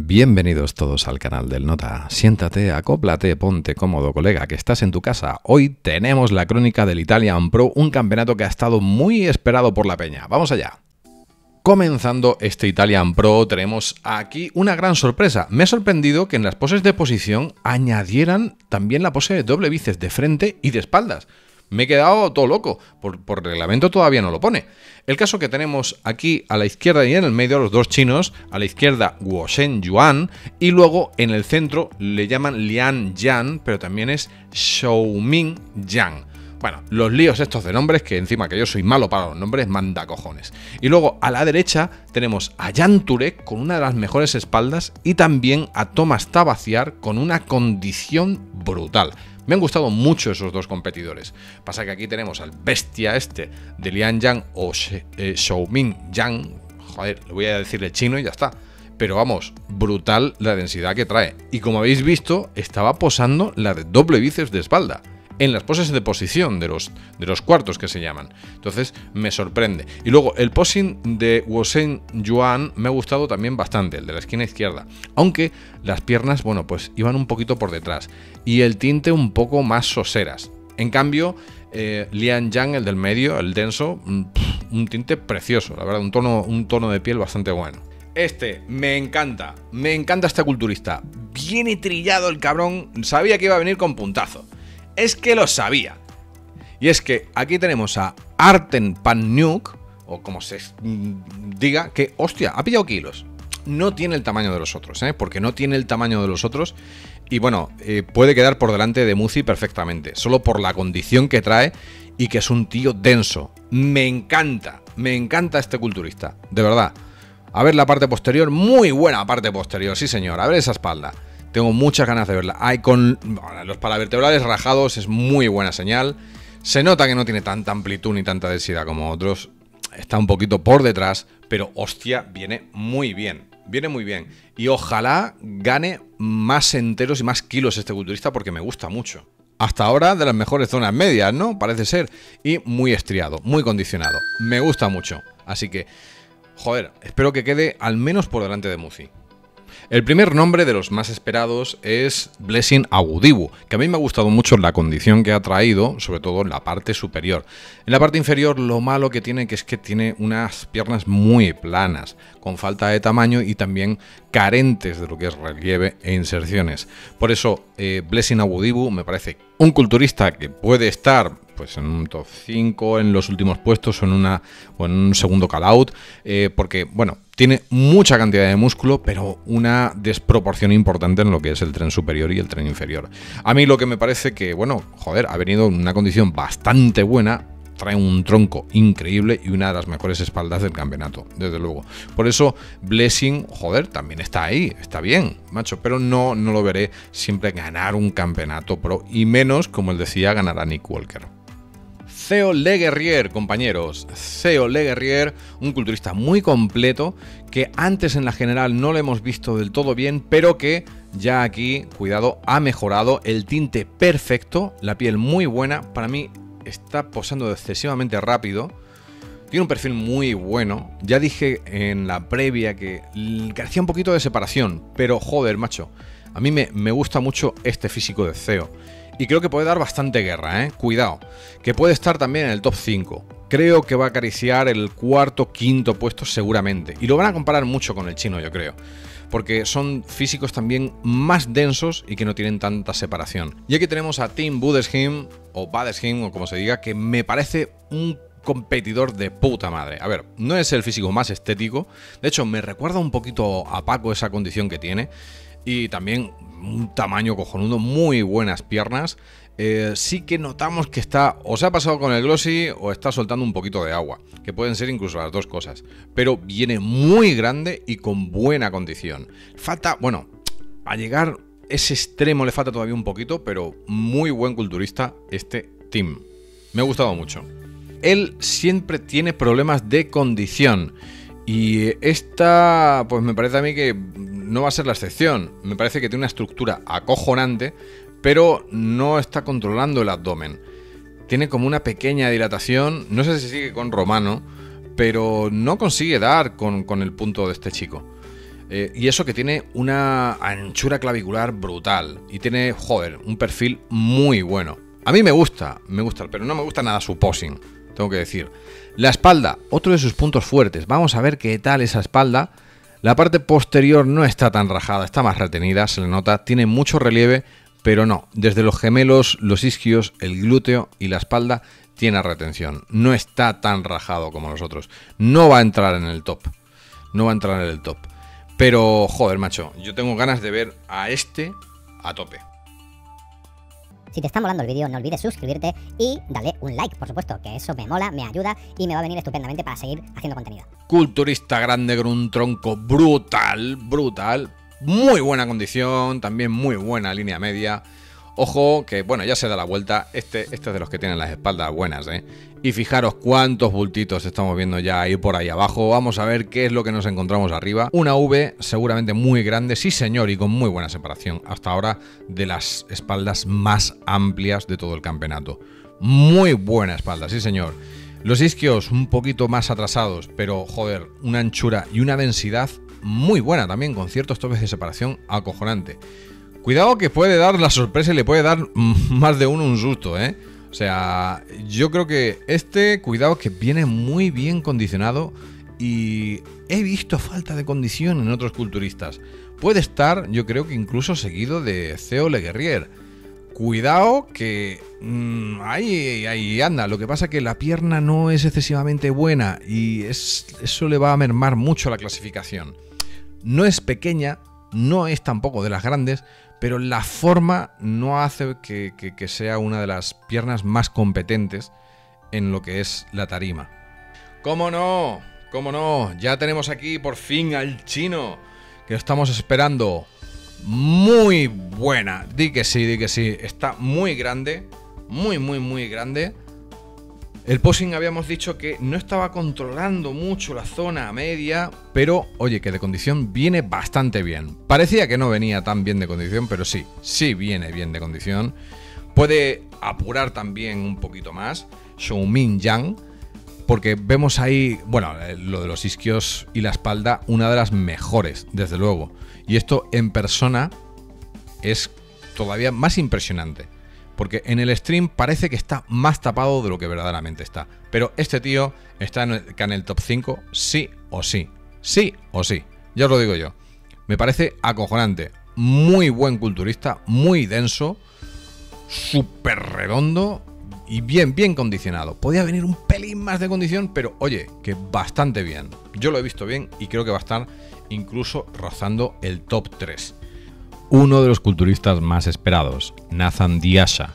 Bienvenidos todos al canal del Nota. Siéntate, acóplate, ponte cómodo, colega, que estás en tu casa. Hoy tenemos la crónica del Italian Pro, un campeonato que ha estado muy esperado por la peña. ¡Vamos allá! Comenzando este Italian Pro, tenemos aquí una gran sorpresa. Me ha sorprendido que en las poses de posición añadieran también la pose de doble bíceps de frente y de espaldas. Me he quedado todo loco, por reglamento todavía no lo pone. El caso que tenemos aquí a la izquierda y en el medio los dos chinos, a la izquierda Guoshen Yuan y luego en el centro le llaman Lian Yan, pero también es Xiaoming Yang. Bueno, los líos estos de nombres, que encima que yo soy malo para los nombres, manda cojones. Y luego a la derecha tenemos a Jan Turek con una de las mejores espaldas y también a Thomas Tabaciar con una condición brutal. Me han gustado mucho esos dos competidores. Pasa que aquí tenemos al bestia este de Lian Yang o Xiaoming Yang. Joder, le voy a decirle chino y ya está. Pero vamos, brutal la densidad que trae. Y como habéis visto, estaba posando la de doble bíceps de espalda en las poses de posición de los cuartos que se llaman. Entonces me sorprende. Y luego el posing de Guoshen Yuan me ha gustado también bastante, el de la esquina izquierda. Aunque las piernas, bueno, pues iban un poquito por detrás. Y el tinte un poco más soseras. En cambio, Lian Yang, el del medio, el denso, un tinte precioso, la verdad, un tono de piel bastante bueno. Me encanta este culturista. Viene trillado el cabrón, sabía que iba a venir con puntazo. Es que lo sabía. Y es que aquí tenemos a Arten Pannuk, o como se diga, que, hostia, ha pillado kilos. No tiene el tamaño de los otros, porque no tiene el tamaño de los otros. Y bueno, puede quedar por delante de Muzi perfectamente, solo por la condición que trae y que es un tío denso. Me encanta este culturista, de verdad. A ver la parte posterior, muy buena parte posterior, sí señor, a ver esa espalda. Tengo muchas ganas de verla. Hay con los paravertebrales rajados, es muy buena señal. Se nota que no tiene tanta amplitud ni tanta densidad como otros. Está un poquito por detrás, pero hostia, viene muy bien. Viene muy bien. Y ojalá gane más enteros y más kilos este culturista porque me gusta mucho. Hasta ahora de las mejores zonas medias, ¿no? Parece ser. Y muy estriado, muy condicionado. Me gusta mucho. Así que, joder, espero que quede al menos por delante de Muzi. El primer nombre de los más esperados es Blessing Abudibu, que a mí me ha gustado mucho la condición que ha traído, sobre todo en la parte superior. En la parte inferior lo malo que tiene es que tiene unas piernas muy planas, con falta de tamaño y también carentes de lo que es relieve e inserciones. Por eso Blessing Abudibu me parece un culturista que puede estar pues en un top 5 en los últimos puestos o en un segundo call-out, porque, bueno, tiene mucha cantidad de músculo, pero una desproporción importante en lo que es el tren superior y el tren inferior. A mí lo que me parece que, bueno, joder, ha venido en una condición bastante buena, trae un tronco increíble y una de las mejores espaldas del campeonato, desde luego. Por eso, Blessing, joder, también está ahí, está bien, macho, pero no lo veré siempre ganar un campeonato pro, y menos, como él decía, ganar a Nick Walker. Theo Le Guerrier, compañeros. Theo Le Guerrier, un culturista muy completo que antes en la general no lo hemos visto del todo bien, pero que ya aquí, cuidado, ha mejorado el tinte perfecto, la piel muy buena. Para mí está posando excesivamente rápido. Tiene un perfil muy bueno. Ya dije en la previa que carecía un poquito de separación, pero joder, macho, a mí me gusta mucho este físico de Theo. Y creo que puede dar bastante guerra, cuidado, que puede estar también en el top 5. Creo que va a acariciar el cuarto, quinto puesto seguramente. Y lo van a comparar mucho con el chino, yo creo. Porque son físicos también más densos y que no tienen tanta separación. Y aquí tenemos a Tim Budesheim, o como se diga, que me parece un competidor de puta madre. A ver, no es el físico más estético. De hecho, me recuerda un poquito a Paco esa condición que tiene. Y también un tamaño cojonudo, muy buenas piernas. Sí que notamos que o se ha pasado con el glossy o está soltando un poquito de agua, que pueden ser incluso las dos cosas. Pero viene muy grande y con buena condición. Falta, bueno, a llegar ese extremo le falta todavía un poquito, pero muy buen culturista este Tim. Me ha gustado mucho. Él siempre tiene problemas de condición. Y esta, pues me parece a mí que no va a ser la excepción. Me parece que tiene una estructura acojonante, pero no está controlando el abdomen. Tiene como una pequeña dilatación, no sé si sigue con Romano, pero no consigue dar con el punto de este chico. Y eso que tiene una anchura clavicular brutal. Y tiene, joder, un perfil muy bueno. A mí me gusta, pero no me gusta nada su posing, tengo que decir. La espalda, otro de sus puntos fuertes. Vamos a ver qué tal esa espalda. La parte posterior no está tan rajada, está más retenida, se le nota. Tiene mucho relieve, pero no. Desde los gemelos, los isquios, el glúteo y la espalda tiene retención. No está tan rajado como los otros. No va a entrar en el top. No va a entrar en el top. Pero, joder, macho, yo tengo ganas de ver a este a tope. Si te está molando el vídeo, no olvides suscribirte y darle un like, por supuesto, que eso me mola, me ayuda y me va a venir estupendamente para seguir haciendo contenido. Culturista grande con un tronco brutal, brutal. Muy buena condición, también muy buena línea media. Ojo, que bueno, ya se da la vuelta. Este es de los que tienen las espaldas buenas, ¿eh? Y fijaros cuántos bultitos estamos viendo ya ahí por ahí abajo. Vamos a ver qué es lo que nos encontramos arriba. Una V seguramente muy grande, sí señor, y con muy buena separación. Hasta ahora de las espaldas más amplias de todo el campeonato. Muy buena espalda, sí señor. Los isquios un poquito más atrasados, pero joder, una anchura y una densidad muy buena también, con ciertos toques de separación acojonante. Cuidado que puede dar la sorpresa y le puede dar más de uno un susto, ¿eh? O sea, yo creo que cuidado que viene muy bien condicionado y he visto falta de condición en otros culturistas. Puede estar, yo creo que incluso seguido de Theo Le Guerrier. Cuidado que ahí anda. Lo que pasa es que la pierna no es excesivamente buena y eso le va a mermar mucho la clasificación. No es pequeña, no es tampoco de las grandes, pero la forma no hace que sea una de las piernas más competentes en lo que es la tarima. ¿Cómo no? ¿Cómo no? Ya tenemos aquí por fin al chino, que lo estamos esperando. Muy buena. Di que sí, di que sí. Está muy grande, muy grande. El posing habíamos dicho que no estaba controlando mucho la zona media, pero oye, que de condición viene bastante bien. Parecía que no venía tan bien de condición, pero sí viene bien de condición. Puede apurar también un poquito más Xiaomin Yang, porque vemos ahí, bueno, lo de los isquios y la espalda, una de las mejores, desde luego. Y esto en persona es todavía más impresionante. Porque en el stream parece que está más tapado de lo que verdaderamente está. Pero este tío está en el top 5 sí o sí. Sí o sí. Ya os lo digo yo. Me parece acojonante. Muy buen culturista, muy denso, súper redondo y bien condicionado. Podía venir un pelín más de condición, pero oye, que bastante bien. Yo lo he visto bien y creo que va a estar incluso rozando el top 3. Uno de los culturistas más esperados, Nathan De Asha.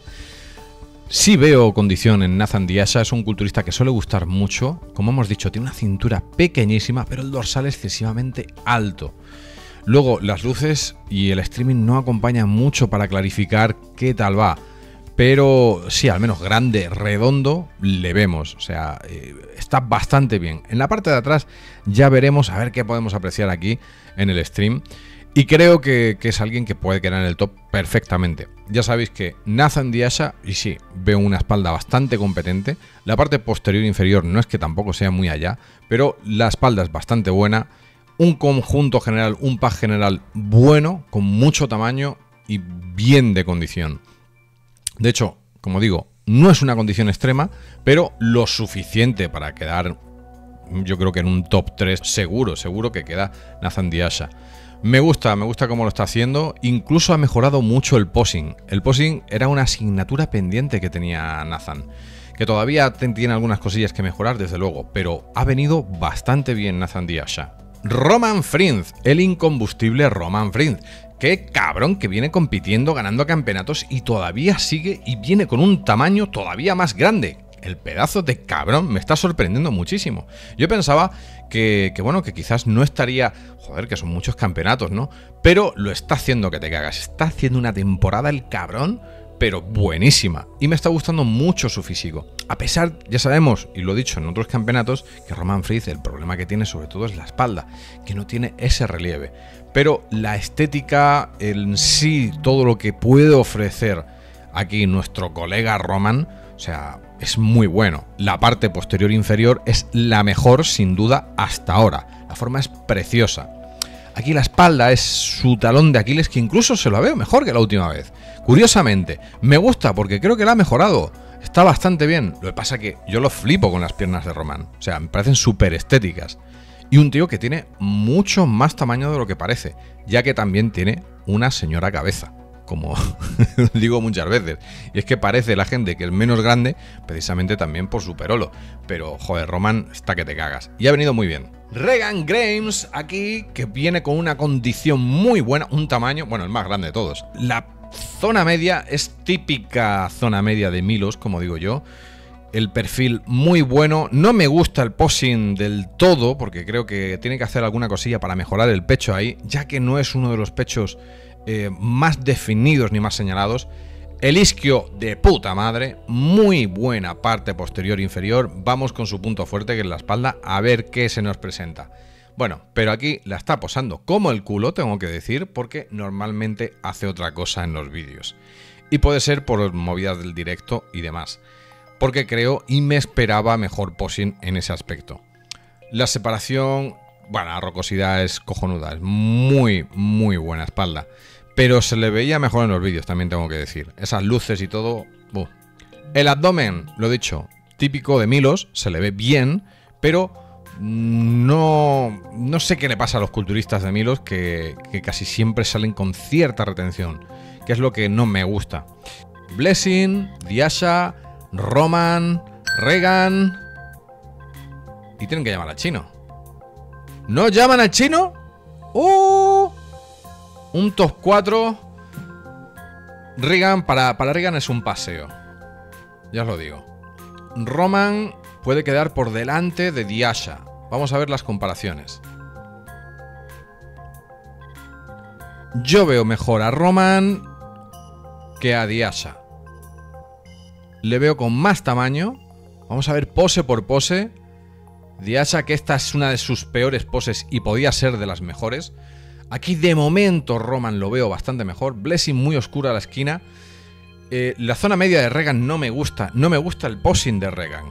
Sí veo condición en Nathan De Asha, es un culturista que suele gustar mucho. Como hemos dicho, tiene una cintura pequeñísima, pero el dorsal excesivamente alto. Luego, las luces y el streaming no acompañan mucho para clarificar qué tal va. Pero sí, al menos grande, redondo, le vemos. O sea, está bastante bien. En la parte de atrás ya veremos, a ver qué podemos apreciar aquí en el stream. Y creo que es alguien que puede quedar en el top perfectamente. Ya sabéis que Nathan De Asha, y sí, veo una espalda bastante competente. La parte posterior e inferior no es que tampoco sea muy allá, pero la espalda es bastante buena. Un conjunto general, un pack general bueno, con mucho tamaño y bien de condición. De hecho, como digo, no es una condición extrema, pero lo suficiente para quedar, yo creo que en un top 3 seguro que queda Nathan De Asha. Me gusta cómo lo está haciendo. Incluso ha mejorado mucho el posing. El posing era una asignatura pendiente que tenía Nathan, que todavía tiene algunas cosillas que mejorar, desde luego, pero ha venido bastante bien Nathan De Asha. Roman Frijns, el incombustible Roman Frijns. Qué cabrón que viene compitiendo, ganando campeonatos y todavía sigue y viene con un tamaño todavía más grande. El pedazo de cabrón me está sorprendiendo muchísimo. Yo pensaba que bueno, que quizás no estaría... Joder, que son muchos campeonatos, ¿no? Pero lo está haciendo que te cagas. Está haciendo una temporada el cabrón, pero buenísima. Y me está gustando mucho su físico. A pesar, ya sabemos, y lo he dicho en otros campeonatos, que Roman Frijns, el problema que tiene sobre todo es la espalda, que no tiene ese relieve. Pero la estética en sí, todo lo que puede ofrecer aquí nuestro colega Roman, o sea, es muy bueno. La parte posterior inferior es la mejor, sin duda, hasta ahora. La forma es preciosa. Aquí la espalda es su talón de Aquiles, que incluso se lo veo mejor que la última vez. Curiosamente, me gusta porque creo que la ha mejorado. Está bastante bien. Lo que pasa que yo lo flipo con las piernas de Roman. O sea, me parecen súper estéticas. Y un tío que tiene mucho más tamaño de lo que parece, ya que también tiene una señora cabeza, como digo muchas veces. Y es que parece la gente que es menos grande, precisamente también por su perolo. Pero, joder, Roman está que te cagas. Y ha venido muy bien. Regan Grimes aquí, que viene con una condición muy buena, un tamaño, bueno, el más grande de todos. La zona media es típica zona media de Milos, como digo yo. El perfil muy bueno. No me gusta el posing del todo, porque creo que tiene que hacer alguna cosilla para mejorar el pecho ahí, ya que no es uno de los pechos más definidos ni más señalados. El isquio de puta madre, muy buena parte posterior e inferior. Vamos con su punto fuerte, que es la espalda, a ver qué se nos presenta. Bueno, pero aquí la está posando como el culo, tengo que decir, porque normalmente hace otra cosa en los vídeos. Y puede ser por movidas del directo y demás, porque creo y me esperaba mejor posing en ese aspecto. La separación, bueno, la rocosidad es cojonuda, es muy, muy buena espalda. Pero se le veía mejor en los vídeos, también tengo que decir. Esas luces y todo. El abdomen, lo dicho, típico de Milos, se le ve bien, pero no sé qué le pasa a los culturistas de Milos, que casi siempre salen con cierta retención, que es lo que no me gusta. Blessing, Diasha, Roman, Regan. Y tienen que llamar al chino. ¿No llaman al chino? Un top 4. Regan, para Regan es un paseo. Ya os lo digo. Roman puede quedar por delante de Diasha. Vamos a ver las comparaciones. Yo veo mejor a Roman que a Diasha. Le veo con más tamaño. Vamos a ver pose por pose. Diasha, que esta es una de sus peores poses y podía ser de las mejores. Aquí de momento Roman lo veo bastante mejor. Blessing muy oscura a la esquina. La zona media de Regan no me gusta. No me gusta el posing de Regan.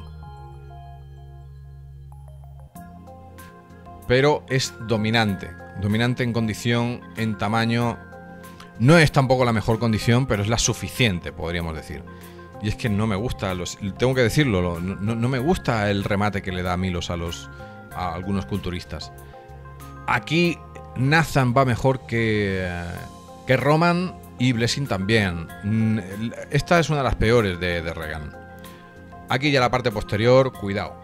Pero es dominante. Dominante en condición, en tamaño. No es tampoco la mejor condición, pero es la suficiente, podríamos decir. Y es que no me gusta, tengo que decirlo, no me gusta el remate que le da Milos a algunos culturistas. Aquí Nathan va mejor que Roman y Blessing también. Esta es una de las peores de Regan. Aquí ya la parte posterior, cuidado.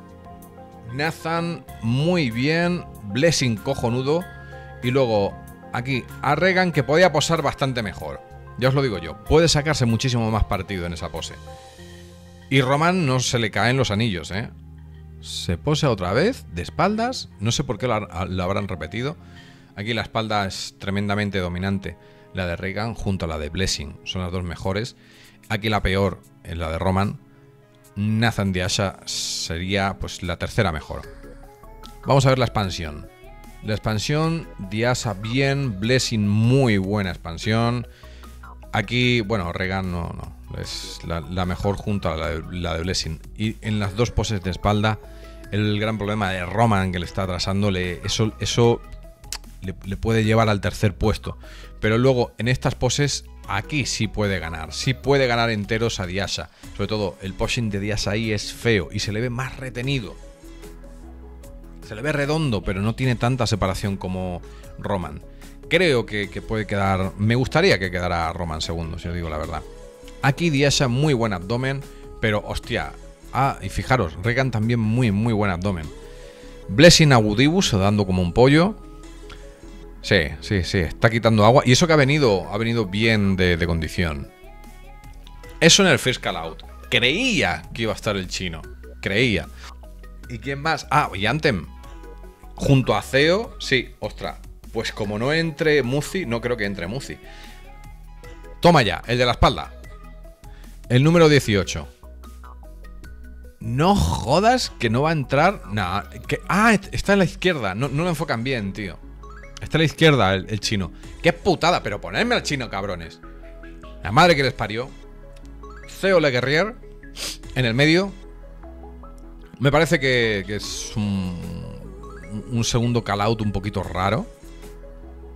Nathan muy bien, Blessing cojonudo. Y luego aquí a Regan, que podía posar bastante mejor. Ya os lo digo yo, puede sacarse muchísimo más partido en esa pose. Y Roman no se le caen los anillos, ¿eh? Se posa otra vez, de espaldas. No sé por qué lo habrán repetido. Aquí la espalda es tremendamente dominante. La de Regan junto a la de Blessing. Son las dos mejores. Aquí la peor es la de Roman. Nathan Diasha sería pues la tercera mejor. Vamos a ver la expansión. La expansión, Diasha bien, Blessing muy buena expansión. Aquí, bueno, Regan no. Es la mejor junto a la de Blessing. Y en las dos poses de espalda, el gran problema de Roman que le está atrasando, eso le puede llevar al tercer puesto. Pero luego, en estas poses, aquí sí puede ganar. Sí puede ganar enteros a Diasha. Sobre todo, el posing de Diasha ahí es feo y se le ve más retenido. Se le ve redondo, pero no tiene tanta separación como Roman. Creo que puede quedar... Me gustaría que quedara Roman segundo, si os digo la verdad. Aquí Diasha muy buen abdomen, pero hostia. Y fijaros, Regan también muy buen abdomen. Blessing agudibus, dando como un pollo. Sí, está quitando agua. Y eso que ha venido bien de condición. Eso en el first call out. Creía que iba a estar el chino. Creía. ¿Y quién más? Y Anthem. Junto a Ceo, sí, ostras. Pues como no entre Muzi, no creo que entre Muzi. Toma ya, el de la espalda. El número 18. No jodas que no va a entrar. Nah, está en la izquierda. No lo enfocan bien, tío. Está a la izquierda el chino. Qué putada, pero ponedme al chino, cabrones. La madre que les parió. Ceo Le Guerrier. En el medio. Me parece que es un segundo call out un poquito raro.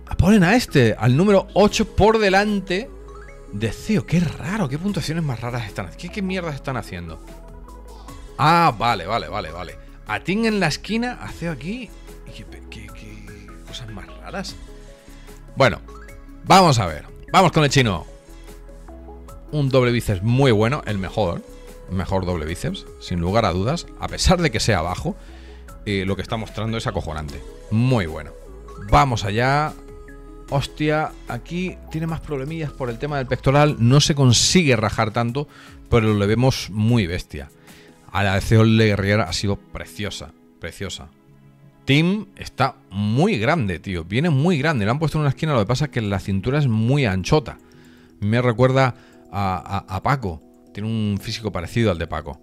Ponen a este, al número 8 por delante de Theo. Qué raro, qué puntuaciones más raras están haciendo. ¿Qué mierdas están haciendo? Ah, vale. A Tim en la esquina, a Theo aquí. ¿Qué cosas más raras? Bueno, vamos a ver. Vamos con el chino. Un doble bíceps muy bueno, el mejor doble bíceps, sin lugar a dudas. A pesar de que sea bajo, lo que está mostrando es acojonante. Muy bueno. Vamos allá. Hostia, aquí tiene más problemillas por el tema del pectoral. No se consigue rajar tanto, pero le vemos muy bestia. A la de Theo Leguerrier ha sido preciosa. Tim está muy grande, tío. Viene muy grande. Le han puesto en una esquina, lo que pasa es que la cintura es muy anchota. Me recuerda a Paco. Tiene un físico parecido al de Paco.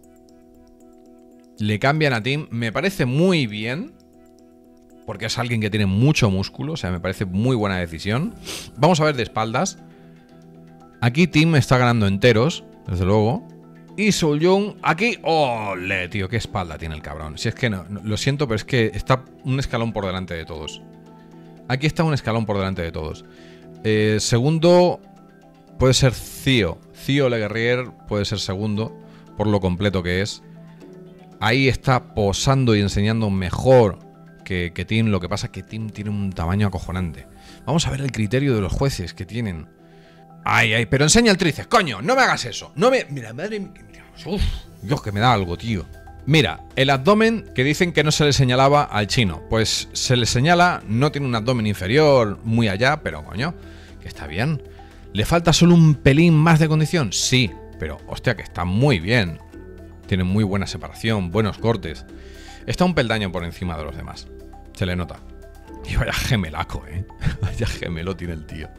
Le cambian a Tim. Me parece muy bien, porque es alguien que tiene mucho músculo. O sea, me parece muy buena decisión. Vamos a ver de espaldas. Aquí Tim está ganando enteros, desde luego. Y Soul Young aquí... ¡Ole, tío! ¡Qué espalda tiene el cabrón! Si es que no, lo siento, pero es que está un escalón por delante de todos. Aquí está un escalón por delante de todos. Segundo puede ser Theo. Theo Leguerrier puede ser segundo, por lo completo que es. Ahí está posando y enseñando mejor que Tim. Lo que pasa es que Tim tiene un tamaño acojonante. Vamos a ver el criterio de los jueces que tienen. Ay, pero enseña el tríceps, coño, no me hagas eso. No me... Mira, madre mía. Uf, Dios, que me da algo, tío. Mira, el abdomen que dicen que no se le señalaba al chino. Pues se le señala, no tiene un abdomen inferior muy allá, pero coño, que está bien. ¿Le falta solo un pelín más de condición? Sí, pero hostia, que está muy bien. Tiene muy buena separación, buenos cortes. Está un peldaño por encima de los demás. Se le nota. Y vaya gemelaco, Vaya gemelo tiene el tío.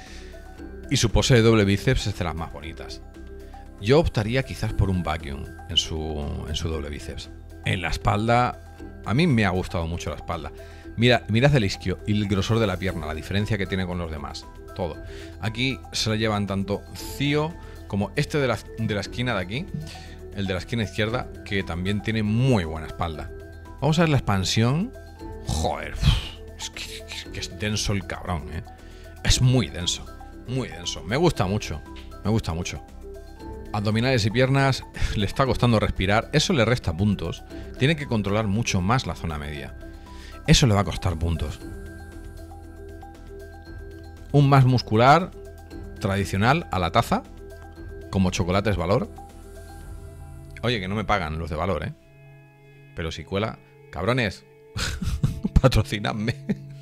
Y su pose de doble bíceps es de las más bonitas. Yo optaría quizás por un vacuum en su doble bíceps. En la espalda, a mí me ha gustado mucho la espalda. Mirad el isquio y el grosor de la pierna, la diferencia que tiene con los demás. Todo. Aquí se lo llevan tanto Theo como este de la esquina de aquí, el de la esquina izquierda, que también tiene muy buena espalda. Vamos a ver la expansión. Joder, es que es denso el cabrón, Es muy denso. Muy denso. Me gusta mucho. Abdominales y piernas, le está costando respirar. Eso le resta puntos. Tiene que controlar mucho más la zona media. Eso le va a costar puntos. Un más muscular tradicional a la taza, como Chocolates Valor. Oye, que no me pagan los de Valor, pero si cuela, cabrones, patrocinadme.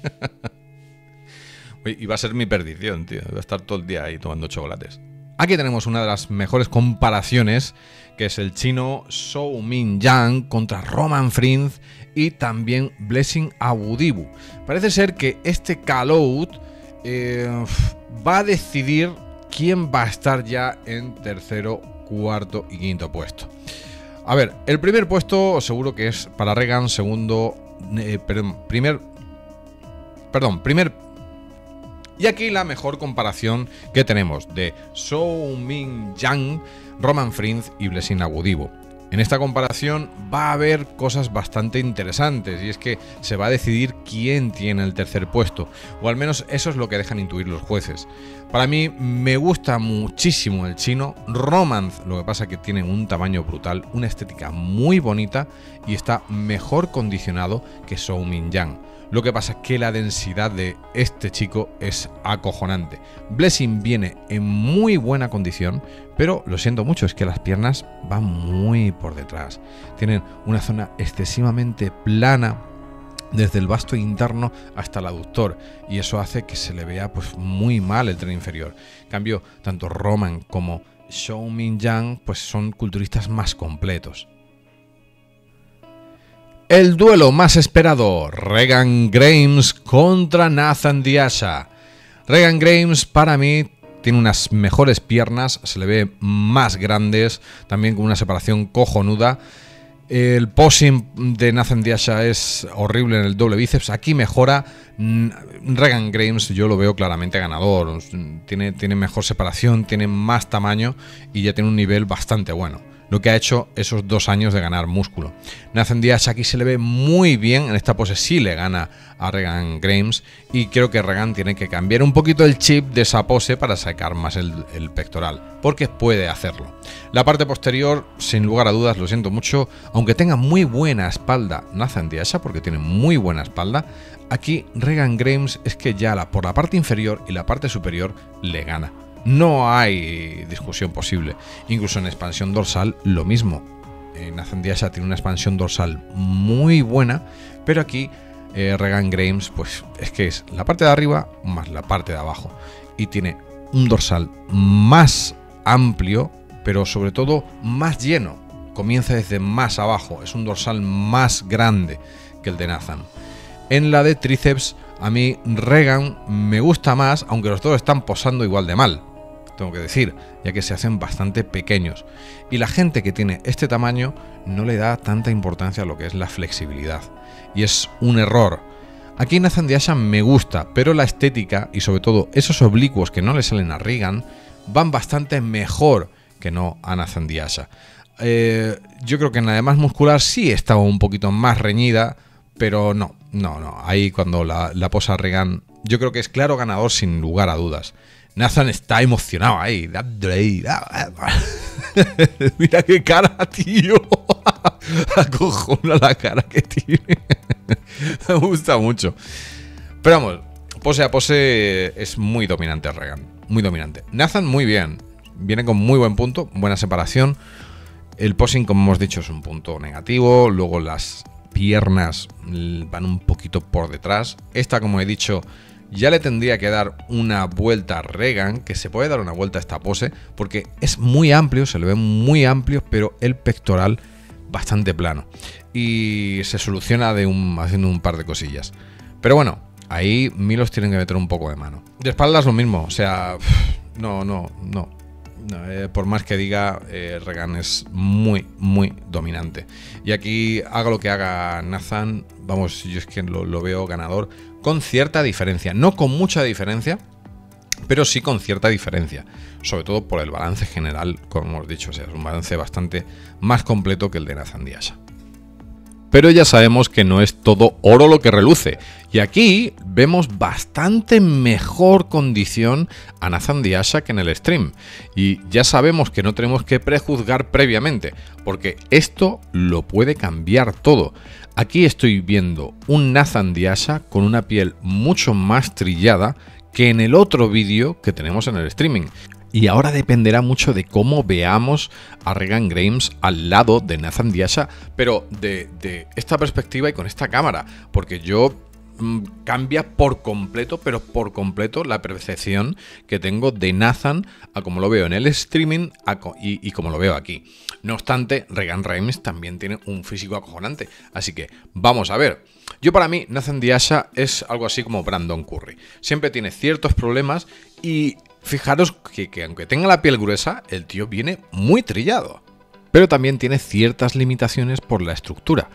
Y va a ser mi perdición, tío. Voy a estar todo el día ahí tomando chocolates. Aquí tenemos una de las mejores comparaciones, que es el chino Zhou Mingyang contra Roman Frinz y también Blessing Abudibu. Parece ser que este call-out va a decidir quién va a estar ya en tercero, cuarto y quinto puesto. A ver, el primer puesto seguro que es para Regan, primer. Y aquí la mejor comparación que tenemos de Zhou Mingyang, Roman Frinz y Blessing Abudibu. En esta comparación va a haber cosas bastante interesantes, y es que se va a decidir quién tiene el tercer puesto, o al menos eso es lo que dejan intuir los jueces. Para mí me gusta muchísimo el chino. Roman, lo que pasa es que tiene un tamaño brutal, una estética muy bonita y está mejor condicionado que Zhou Mingyang. Lo que pasa es que la densidad de este chico es acojonante. Blessing viene en muy buena condición, pero lo siento mucho, es que las piernas van muy por detrás. Tienen una zona excesivamente plana desde el vasto interno hasta el aductor, y eso hace que se le vea pues muy mal el tren inferior. En cambio, tanto Roman como Zhou Mingyang pues son culturistas más completos. El duelo más esperado, Regan Grimes contra Nathan Diasha. Regan Grimes para mí tiene unas mejores piernas, se le ve más grandes, también con una separación cojonuda. El posing de Nathan Diasha es horrible en el doble bíceps, aquí mejora. Regan Grimes yo lo veo claramente ganador, tiene mejor separación, tiene más tamaño y ya tiene un nivel bastante bueno. lo que ha hecho esos 2 años de ganar músculo. Nathan Diaz aquí se le ve muy bien, en esta pose sí le gana a Regan Grimes y creo que Regan tiene que cambiar un poquito el chip de esa pose para sacar más el pectoral, porque puede hacerlo. La parte posterior, sin lugar a dudas, lo siento mucho, aunque tenga muy buena espalda Nathan Diaz, porque tiene muy buena espalda, aquí Regan Grimes es que ya por la parte inferior y la parte superior le gana. No hay discusión posible. Incluso en expansión dorsal lo mismo. Nathan Diaz tiene una expansión dorsal muy buena, pero aquí Regan Grimes pues es que es la parte de arriba más la parte de abajo y tiene un dorsal más amplio, pero sobre todo más lleno. Comienza desde más abajo, es un dorsal más grande que el de Nathan. En la de tríceps a mí Regan me gusta más, aunque los dos están posando igual de mal, tengo que decir, ya que se hacen bastante pequeños. Y la gente que tiene este tamaño no le da tanta importancia a lo que es la flexibilidad. Y es un error. Aquí Nathan Diaz me gusta, pero la estética y sobre todo esos oblicuos que no le salen a Regan van bastante mejor que no a Nathan Diaz. Yo creo que en la de más muscular sí estaba un poquito más reñida, pero no. Ahí cuando la posa Regan, yo creo que es claro ganador sin lugar a dudas. Nathan está emocionado ahí. Mira qué cara, tío. Acojona la cara que tiene. Me gusta mucho. Pero vamos, pose a pose es muy dominante Regan. Muy dominante. Nathan muy bien. Viene con muy buen punto, buena separación. El posing, como hemos dicho, es un punto negativo. Luego las piernas van un poquito por detrás. Esta, como he dicho, ya le tendría que dar una vuelta a Regan, que se puede dar una vuelta a esta pose, porque es muy amplio, se le ve muy amplio, pero el pectoral bastante plano. Y se soluciona haciendo un par de cosillas. Pero bueno, ahí Milos tienen que meter un poco de mano. De espaldas lo mismo, o sea, no. Por más que diga, Regan es muy dominante. Y aquí, haga lo que haga Nathan, vamos, yo es que lo veo ganador con cierta diferencia. No con mucha diferencia, pero sí con cierta diferencia. Sobre todo por el balance general, como hemos dicho. O sea, es un balance bastante más completo que el de Nathan Diaz. Pero ya sabemos que no es todo oro lo que reluce. Y aquí vemos bastante mejor condición a Nathan Diaz que en el stream. Y ya sabemos que no tenemos que prejuzgar previamente, porque esto lo puede cambiar todo. Aquí estoy viendo un Nathan Diaz con una piel mucho más trillada que en el otro vídeo que tenemos en el streaming. Y ahora dependerá mucho de cómo veamos a Regan Grimes al lado de Nathan Diaz, pero de esta perspectiva y con esta cámara, porque yo cambia por completo, pero por completo la percepción que tengo de Nathan a como lo veo en el streaming y como lo veo aquí. No obstante, Regan Grimes también tiene un físico acojonante, así que vamos a ver. Yo, para mí, Nathan Diaz es algo así como Brandon Curry. Siempre tiene ciertos problemas y fijaros que aunque tenga la piel gruesa, el tío viene muy trillado. Pero también tiene ciertas limitaciones por la estructura.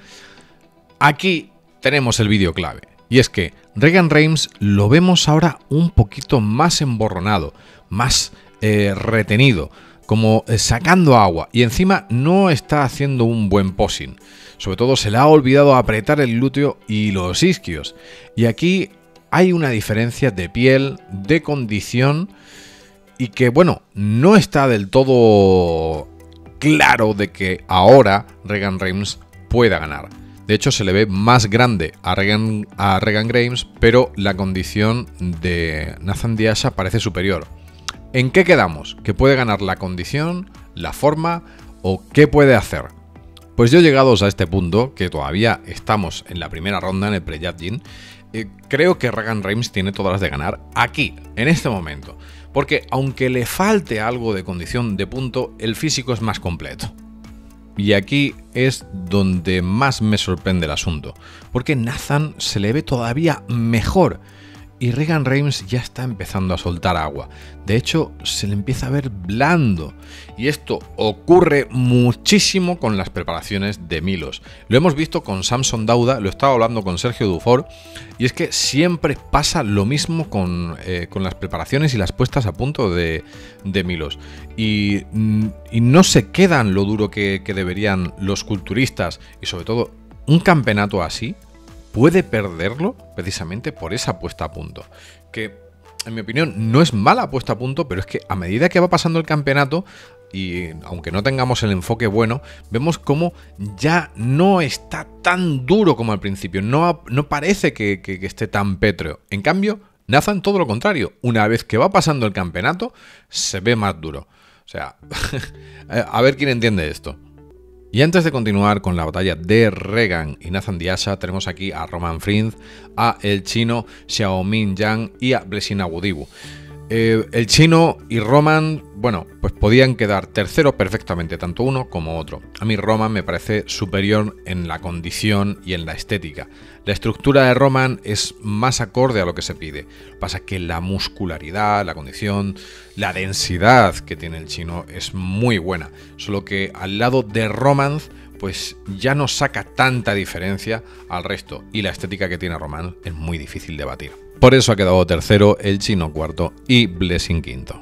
Aquí tenemos el vídeo clave. Y es que Regan Grimes lo vemos ahora un poquito más emborronado, más retenido, como sacando agua. Y encima no está haciendo un buen posing. Sobre todo se le ha olvidado apretar el glúteo y los isquios. Y aquí hay una diferencia de piel, de condición, y que, bueno, no está del todo claro de que ahora Regan Grimes pueda ganar. De hecho, se le ve más grande a Regan Grimes, pero la condición de Nathan Diaz parece superior. ¿En qué quedamos? ¿Que puede ganar la condición, la forma o qué puede hacer? Pues yo, llegados a este punto, que todavía estamos en la primera ronda en el pre-judging, creo que Regan Grimes tiene todas las de ganar aquí, en este momento. Porque aunque le falte algo de condición de punto, el físico es más completo. Y aquí es donde más me sorprende el asunto, porque Nathan se le ve todavía mejor. y Regan Reims ya está empezando a soltar agua. De hecho, se le empieza a ver blando. Y esto ocurre muchísimo con las preparaciones de Milos. Lo hemos visto con Samson Dauda, lo estaba hablando con Sergio Dufour, y es que siempre pasa lo mismo con las preparaciones y las puestas a punto de Milos. Y no se quedan lo duro que deberían los culturistas, y sobre todo un campeonato así puede perderlo precisamente por esa puesta a punto, que en mi opinión no es mala puesta a punto, pero es que a medida que va pasando el campeonato, y aunque no tengamos el enfoque bueno, vemos como ya no está tan duro como al principio, no parece que esté tan pétreo. En cambio, Nathan todo lo contrario, una vez que va pasando el campeonato se ve más duro. O sea, a ver quién entiende esto. Y antes de continuar con la batalla de Regan y Nathan Diasha, tenemos aquí a Roman Friend, a el chino Xiaoming Yang y a Blessing Agudibu. El chino y Roman, bueno, pues podían quedar terceros perfectamente, tanto uno como otro. A mí Roman me parece superior en la condición y en la estética. La estructura de Roman es más acorde a lo que se pide. Pasa que la muscularidad, la condición, la densidad que tiene el chino es muy buena. Solo que al lado de Roman, pues ya no saca tanta diferencia al resto. Y la estética que tiene Roman es muy difícil de batir. Por eso ha quedado tercero, el chino cuarto y Blessing quinto.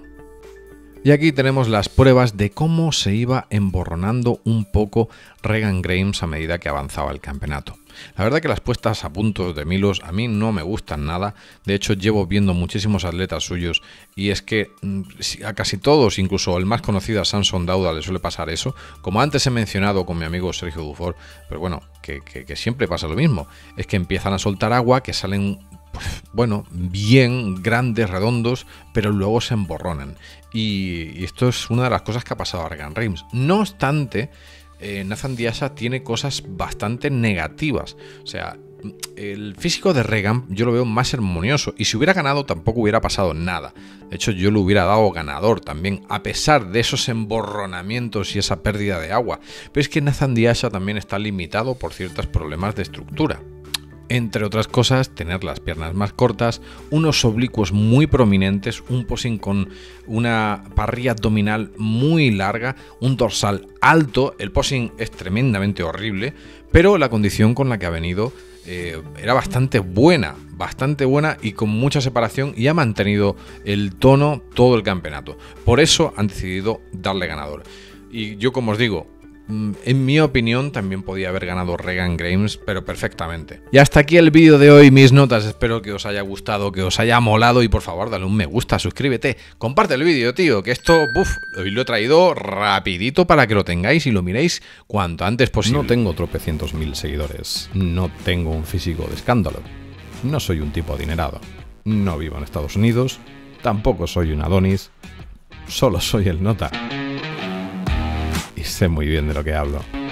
Y aquí tenemos las pruebas de cómo se iba emborronando un poco Regan Reims a medida que avanzaba el campeonato. La verdad que las puestas a punto de Milos a mí no me gustan nada. De hecho, llevo viendo muchísimos atletas suyos y es que a casi todos, incluso el más conocido, a Samson Dauda, le suele pasar eso. Como antes he mencionado con mi amigo Sergio Dufour, pero bueno, que siempre pasa lo mismo. Es que empiezan a soltar agua, que salen, bueno, bien grandes, redondos, pero luego se emborronan. Y esto es una de las cosas que ha pasado a Regan Reims. No obstante, Nathan Diasha tiene cosas bastante negativas. O sea, el físico de Regan yo lo veo más armonioso, y si hubiera ganado tampoco hubiera pasado nada. De hecho, yo lo hubiera dado ganador también, a pesar de esos emborronamientos y esa pérdida de agua. Pero es que Nathan Diasha también está limitado por ciertos problemas de estructura. Entre otras cosas, tener las piernas más cortas, unos oblicuos muy prominentes, un posing con una parrilla abdominal muy larga, un dorsal alto. El posing es tremendamente horrible, pero la condición con la que ha venido era bastante buena y con mucha separación, y ha mantenido el tono todo el campeonato. Por eso han decidido darle ganador. Y yo, como os digo, en mi opinión también podía haber ganado Regan Reims, pero perfectamente. Y hasta aquí el vídeo de hoy, mis notas. Espero que os haya gustado, que os haya molado, y por favor dale un me gusta, suscríbete, comparte el vídeo, tío, que esto, hoy lo he traído rapidito para que lo tengáis y lo miréis cuanto antes posible. No tengo tropecientos mil seguidores, no tengo un físico de escándalo, no soy un tipo adinerado, no vivo en Estados Unidos, tampoco soy un Adonis, solo soy el Nota. Y sé muy bien de lo que hablo.